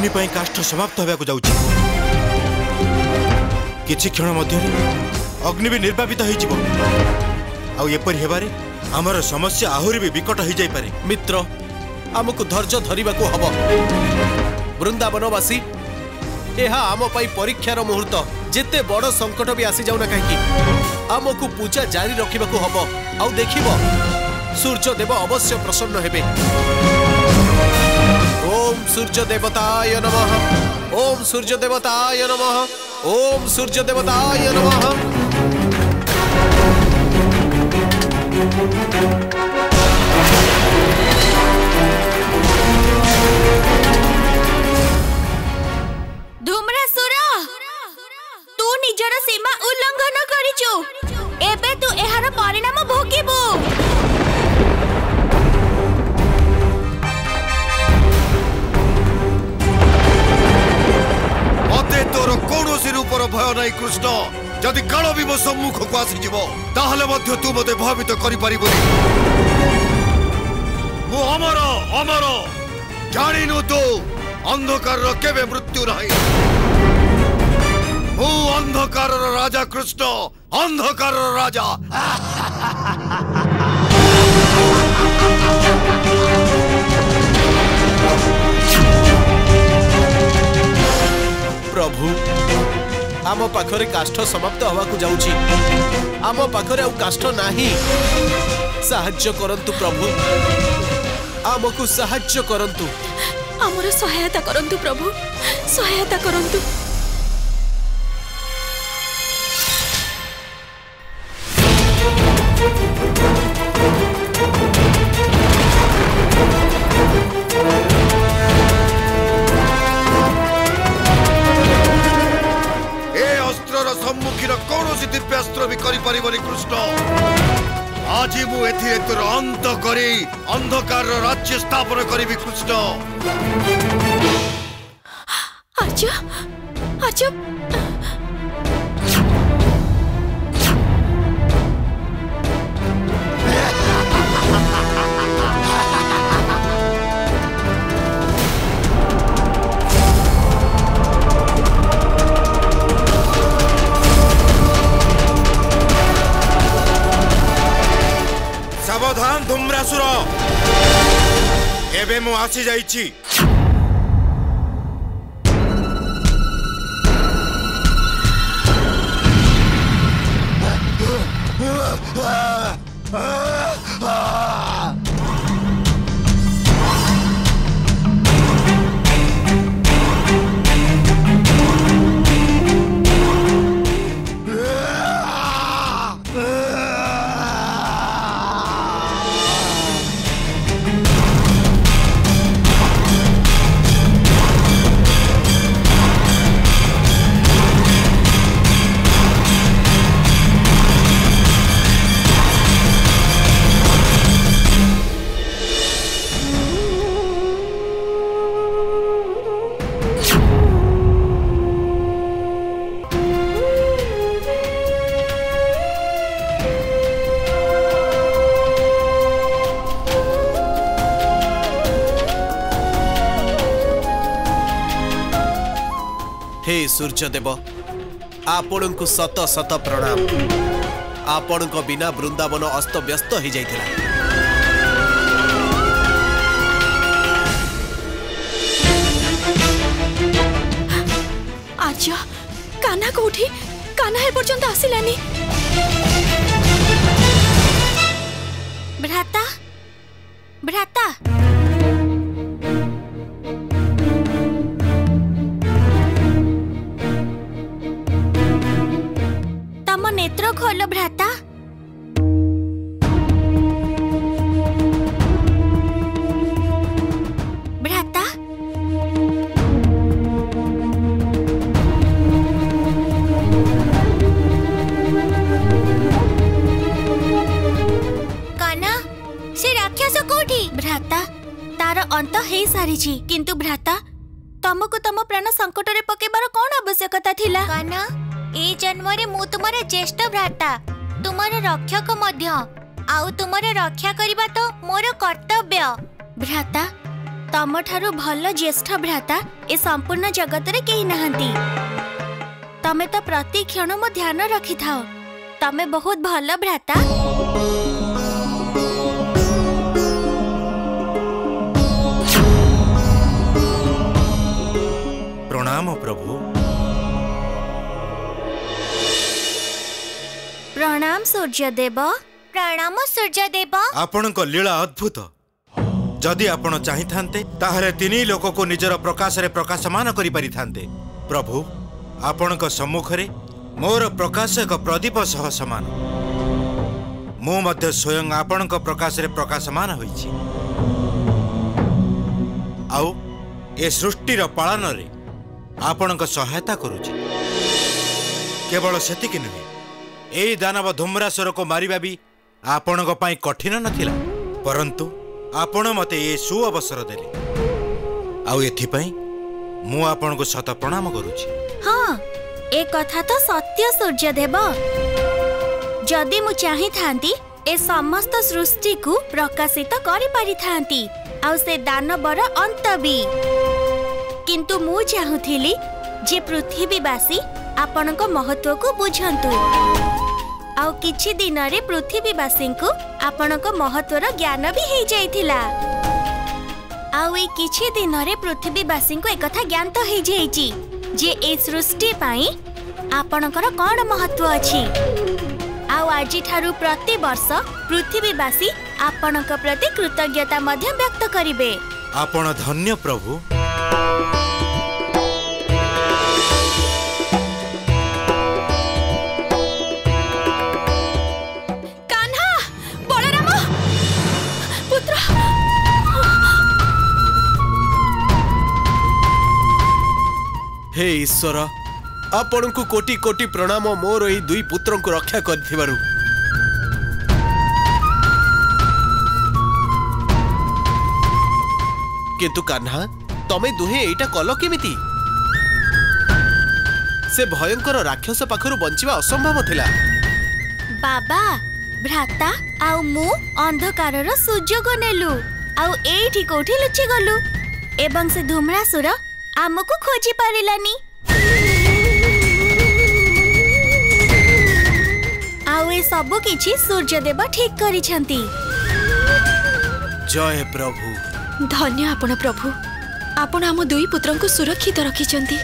अग्नि पर काष्ठ समाप्त होगा जाऊँ किछि क्षण मध्य अग्नि भी निर्वापित होपरी हेबारे आमर समस्या आहुरी भी विकट हो जाई पारे। मित्र आमको धैर्य धरिबा को हबो। वृंदावनवासी एहा आम पाई परीक्षार मुहूर्त जेते बड़ संकट भी आसी जाउना कहीं आमको पूजा जारी रखिबा को हबो। आउ देखिबो सूर्य देव अवश्य प्रसन्न हेबे। ओम सूर्य देवताय नमः। ओम सूर्य देवताय नमः। ओम सूर्य देवताय नमः। धूम्रासुर तू निजर सीमा उल्लंघन करिछु। एबे तू एहार परिणाम भोगिबु। मते तोर कौनसी रूपर भय नहीं कृष्ण। जदि काल भी मो सम्मुख को आसीजिव ताहले मध्य तू मते भयभीत करि परिबोनी। मो अमर अमर जानिनु तो अंधकार केबे मृत्यु नहीं। मो अंधकार राजा कृष्ण अंधकार राजा। प्रभु आम पाखरे काष्ठ समाप्त हवा को जाउची। आम पाखरे आउ काष्ठ नाही। साहाय्य करंतु प्रभु आमको साहाय्य करंतु। आमर सहायता करंतु प्रभु सहायता करंतु। सम्मुखीन कौन दिव्यास्त्र भी करि कृष्ण। आज मु एथिरे तोर अंत करी अंधकार राज्य स्थापन करी कृष्ण। आर्य आर्य सावधान धूम्रासुर एबे मु आसी जाइछि। हे सूर्यदेव आपण को शत शत प्रणाम। आपण को बिना वृंदावन अस्त व्यस्त हो जाइथिला। आर्य कान्हा कोठी? कान्हा ए पर्यंत आसिलानी। भ्राता भ्राता तम नेत्र खोल भ्राता। भ्राता कान्हा से राक्षस कोठी? भ्राता तार अंत हे सारिछि किंतु भ्राता तमको तम प्राण संकट रे पकेबार कोन आवश्यकता थिला? कान्हा ए जन्म रे मु तुमरे ज्येष्ठ भ्राता तुमरे रक्षक मध्य आउ तुमरे रक्षा करिबा तो मोर कर्तव्य। भ्राता तम ठारू भल ज्येष्ठ भ्राता ए संपूर्ण जगत रे केही नाहंती। तमे तो प्रति क्षण मो ध्यान रखी थाओ। तमे बहुत भल भ्राता। प्रणाम प्रभु। प्रणाम सूर्यदेव। प्रणाम सूर्यदेव। आपण को लीला अद्भुत। जदि आपण चाहिए ताहले तीनी लोक को निजर प्रकाश रे प्रकाशमान करि पारि थांते। प्रभु आपण को सम्मुख रे मोर प्रकाश एक प्रदीप सह समान। मु मध्य स्वयं आपण को प्रकाश रे प्रकाशमान होइछि। आउ ए सृष्टिर पालन रे आपण को सहायता करूछि। केवल सेतिक नुहे, एई दानव धूम्रासुर को मारिबा भी आपण को पाई कठिन नथिला, परंतु आपण मते ये सु अवसर देले। आउ एथिपाई मु आपण को शत प्रणाम करूछि। हाँ, ए कथा तो सत्य सूर्यदेव। जदि मु चाहि थांती ए समस्त सृष्टि को प्रकाशित करि पारि थांती, आउ से दानवर अंत भी। किंतु मु चाहुथिली जे पृथ्वीवासी आपणक महत्व को बुझंतु। आउ किछि दिन रे पृथ्वीवासी को आपणक महत्वर ज्ञान भी हे जाइथिला। आउ ए किछि दिन रे पृथ्वीवासी को एकथा ज्ञान तो हे जाइछि जे ए सृष्टि पाई आपणकर कोन महत्व अछि। आउ आजि ठारू प्रति वर्ष पृथ्वीवासी आपणक प्रति कृतज्ञता मध्य व्यक्त करिवे। आपण धन्य प्रभु। हे ईश्वर, आपण को कोटि कोटि प्रणाम मोर एई दुई पुत्र को रक्षा करथिबारु। किंतु कान्हा, तमे दुहे एटा कल केमिति? से भयंकर राक्षस पाखरु बंचिबा असंभव थिला। बाबा, भ्राता आउ मु अंधकारर सुजोग नेलु, आउ एठी कोठी लुचि गलु, एवं से धूम्रासुर आमको खोजी पारिलानी। आउ ए सबु किछि सूर्यदेव ठीक करिछंती। जय प्रभु। धन्य आपण प्रभु। आपण आम दुई पुत्र को सुरक्षित रखिछंती।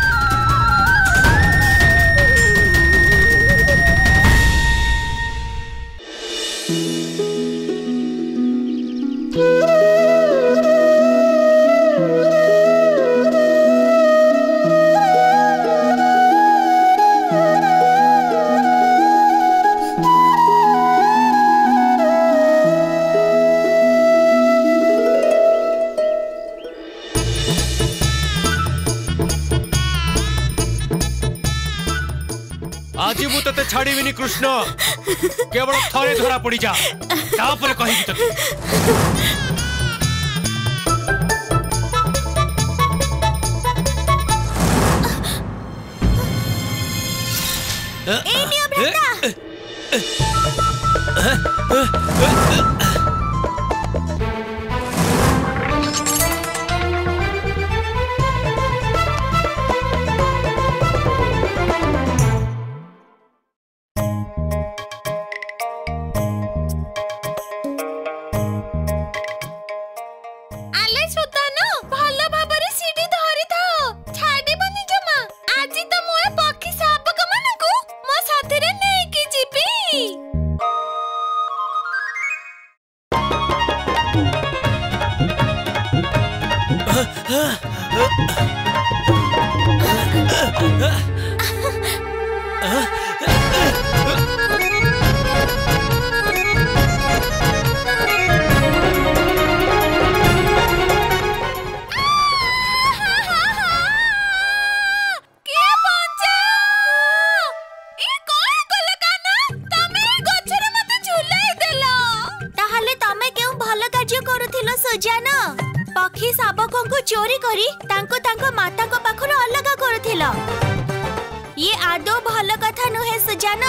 आज मु तते छाड़ीबिनी कृष्ण। केवल थरे धरा पड़ी जा, तापर कहिबी तते। ए नियो भ्राता। पक्षी शावकों को चोरी करी तांको माता को पाखर अलग करथिला। ये आदो भल कथा नुहे सुजान।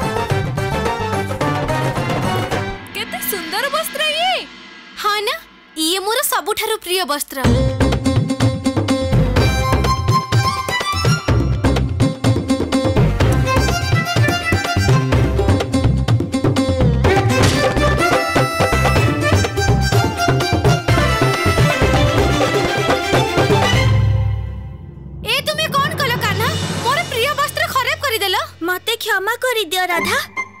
केते सुंदर वस्त्र ये। हाँ ना, ये मोर सबुठारु प्रिय वस्त्र। मते क्षमा करी दियो राधा।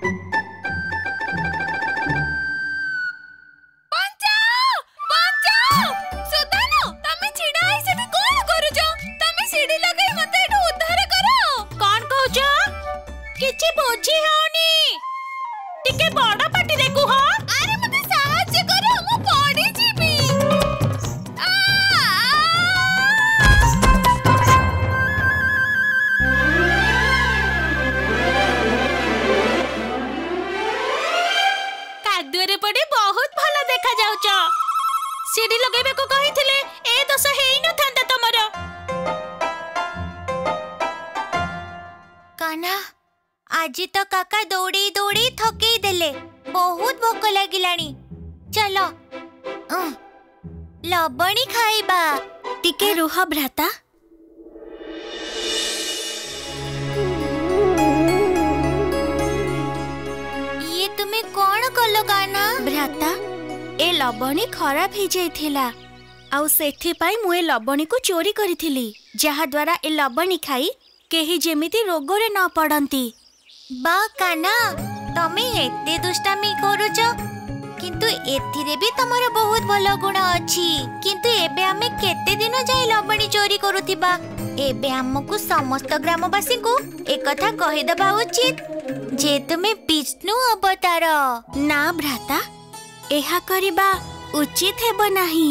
सीढ़ी लगेबे को कहिथिले ए दोष हेई न थांता तमर। कान्हा आज तो काका दौड़ी दौड़ी थकई देले, बहुत भोक लागिलानी। चलो लबणी खाइबा। टिके रुह भ्राता। ये तुम्हें कौन कलो कान्हा? भ्राता ए लबणी खराब हो जाइथिला, आउ सेठी पाई मु ए लबणी को चोरी करिथिली, जहा द्वारा ए लबणी खाई केही जेमिति रोगरे न पड़ंती। बा कान्हा तमे एते दुष्टामी करूछ, किंतु एथिरे भी तमर बहुत भलो गुण अछि। किंतु एबे आमे केते दिन जाई लबणी चोरी करूथिबा? एबे हमकु समस्त ग्रामवासी को एक कथा कहि दबा उचित जे तुमे विष्णु अवतार। ना भ्राता, एहा करिबा उचित हेबो नाही।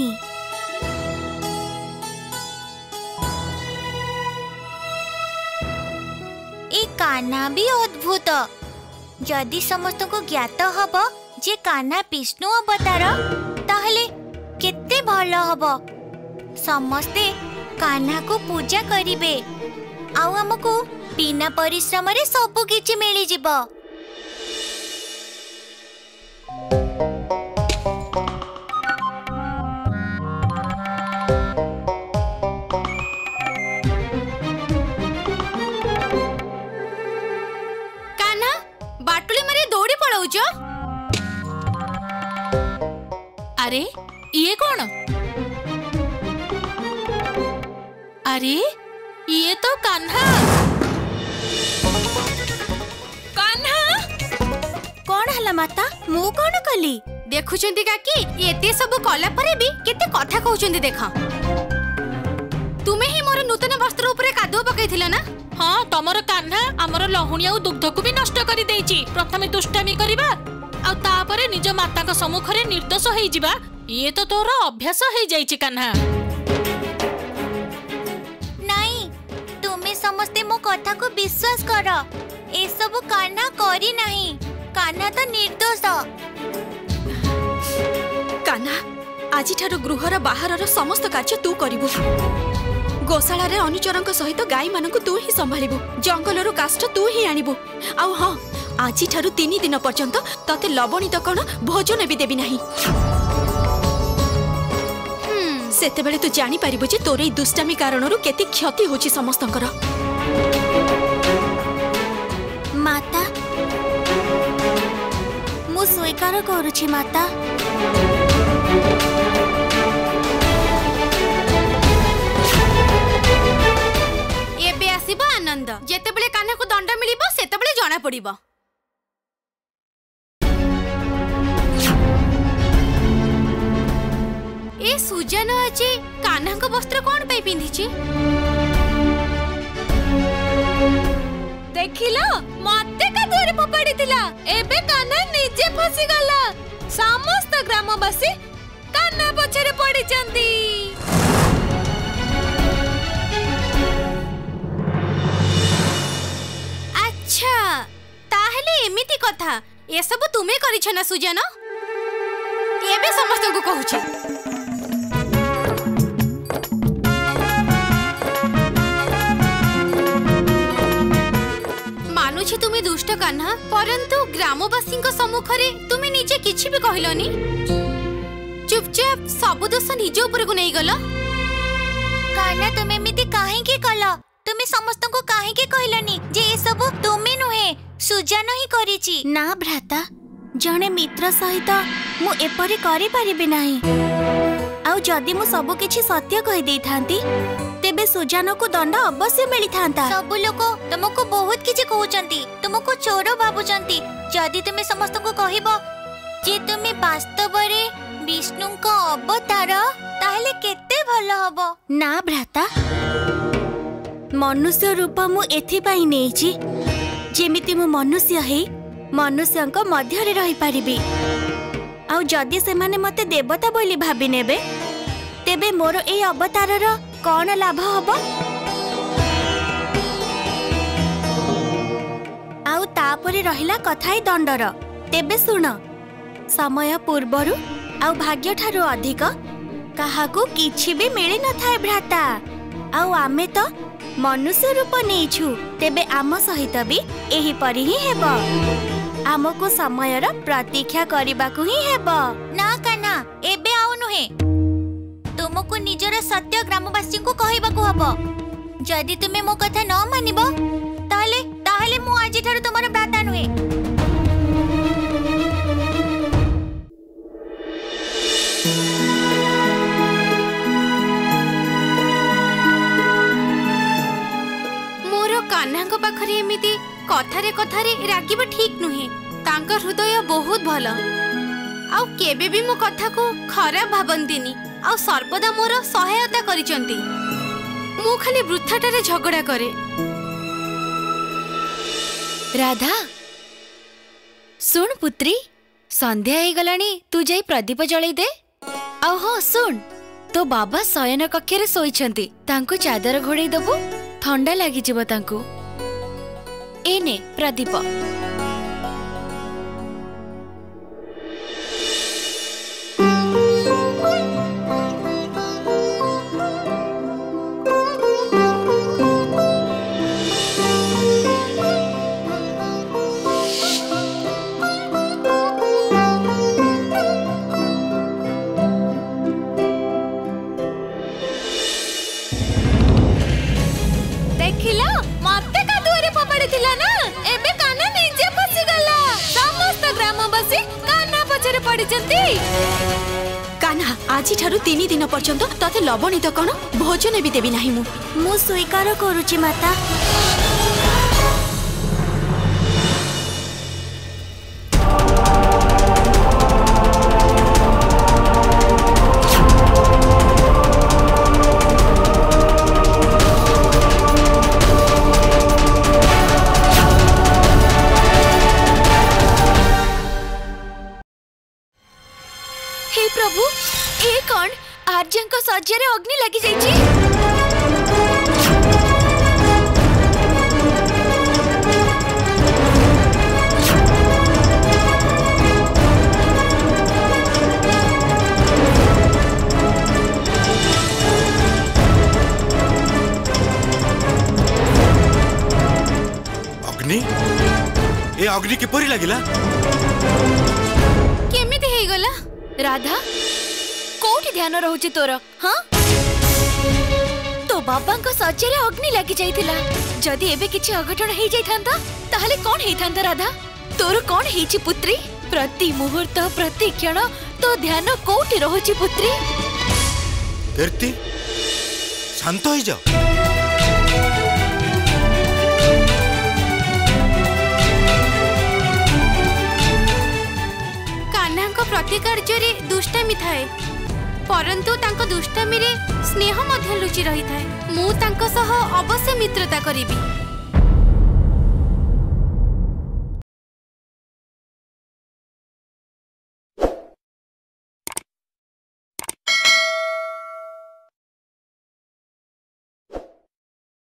ए कान्हा भी अद्भुत। जदि समस्त को ज्ञात हबो जे कान्हा विष्णु अवतार, ताहले केते भलो हबो। समस्ते कान्हा को पूजा करिबे, आउ हमकु बिना परिश्रम रे सब किछि मिलि जिवो। अरे ये कौन? अरे ये तो कान्हा। कान्हा कौन हला माता? मु कौन कली? देखुचंदी काकी एते सब कला परे भी केते कथा कहउचंदी देख। तुमे ही मोर नूतन वस्त्र ऊपर कादो पकैथिला ना? हां, तमर कान्हा हमर लहुणी आ दुग्ध को भी नष्ट करि देइची। प्रथमे दुष्टामी करिबा आ तापरे निज माता का सम्मुख रे निर्दोष होई जिबा, ये तो तोर अभ्यास होई जाईची कान्हा। नहीं, तुमे समस्ते मो कथा को विश्वास कर। ए सब कान्हा करी नहीं। कान्हा तो निर्दोष। कान्हा आजि ठारो गृहर बाहरर समस्त कार्य तू करिबु। गोशाला रे अनुचरंक सहित गाई मानकु तू ही संभालिबु। जंगलरु काष्ठ तू ही आनिबु। आउ हां, आजि ठारू 3 दिन पर्यंत तते लबणी तो कण भोजन भी देबी नाही। सेते बेले तू जानी पारिबु जे तोर ए दुष्टामी कारणरु केते क्षति होची समस्तंकर। माता मु स्वीकार करूची माता। एबे आसीबो आनंद। जेते बेले कान्हा को दंड मिलिबो सेते बेले जणा पड़िबो। ए सुजन अछि कान्हा को वस्त्र कोन पे पिंधिछि? देखिलो मते का दूर पपड़ी थिला, एबे कान्हा निजे फसी गला। समस्त ग्रामवासी कान्हा पछरे पड़ी चंदी। अच्छा ताहले एमिति कथा। ए सब तुमे करिछ ना सुजन? एबे समस्त को कहूछि। मानुछि तुमे दुष्ट कान्हा, परंतु ग्रामवासी सम्मुख रे तुमे निजे किछि भी कहलनी। चुपचाप सब दोष निज ऊपर को नहीं गल? कान्हा तुम एमिति काहेकि कल? तुम समस्त को काहेकि कहलनी जे ए सब तुमे नुहे सुजान ही करिछि? ना भ्राता, जणे मित्र सहित मु एपरि करि परिबे नाही। आउ जदि मु सब किछि सत्य कहि देई थांती तेबे सुजान को दंड अवश्य मिली थांता। सब लोक तुमको बहुत किछि कहउचंती, तुमको चोर भाबुचंती। जदि तुमे समस्त को कहिबो जे तुमे वास्तव रे विष्णु को अवतार ताहले केते भलो हबो। ना भ्राता, मनुष्य रूप मु एथि पई नेछि जेमिति मु मनुष्य हे मनुष्यंक मध्य रे रही परिबी। आउ जदि से माने मते देवता बोली भाबी नेबे तेबे मोर ए अवतार रो कोन लाभ हबो? आउ तापरे रहिला कथाई दंडर। तेबे सुन, समय पूर्वरु आउ भाग्य ठारो अधिक काहाकू किछि भी मिली न थाए भ्राता। आउ आमे तो मनुष्य रूप नेछु, तेबे आम सहित भी एही परि ही हेबो। आमको समयर प्रतीक्षा करबाकू ही हेबो। ना कान्हा, एबे आउ नुहे। तुमको निजर सत्य ग्रामवासी को कहबाकू हबो। जदि तुमे मो कथा न मानिबो ताहले ताहले मु आजि ठारो तुमर भ्राता नुहे। कान्हा पाखरे एमिति कथारे कथारे रागिबा ठीक नुहे। तांका हृदय बहुत भल, आउ केबे भी मो कथा को खराब भाबंतीनी, आउ सर्वदा मोर सहायता करिसंती। मु खाली वृथाटारे झगड़ा करे। राधा सुन पुत्री, संध्या हे गलानी, तू जाई प्रदीप जळै दे। आउ हो सुन, तो बाबा शयन कक्षरे सोइछंती, तांको चादर घोड़ै दबु, ठंडा लागि जिवो तांको। एने प्रदीप। कान्हा, आज ठारू 3 दिन पर्यंत तते लवणित कण भोजन भी देबी नाही। मु स्वीकार करूची माता। प्रभु, ए कौन आर्यन को सज्जरे अग्नि लगी जाइछि? अग्नि? ए अग्नि किपरि लागिला? केमिति हे गला? राधा, कोठी ध्यान रहउछि तोर? हां, तो बाबा को सज्जरे अग्नि लागि जाइथिला। जदि एबे किछि अघटन हे जाइथांता ताहले कोन हेइथांता? राधा, तोर कोन हेछि पुत्री? प्रति मुहूर्त प्रति क्षण तो ध्यान कोठी रहउछि पुत्री? कीर्ति, शांत हो जाओ। प्रति कार्य दुष्टामी थाए, परंतु तांको दुष्टामी रे स्नेह मध्य लुचि रही थाए। मु तांको सह अवश्य मित्रता करिबी।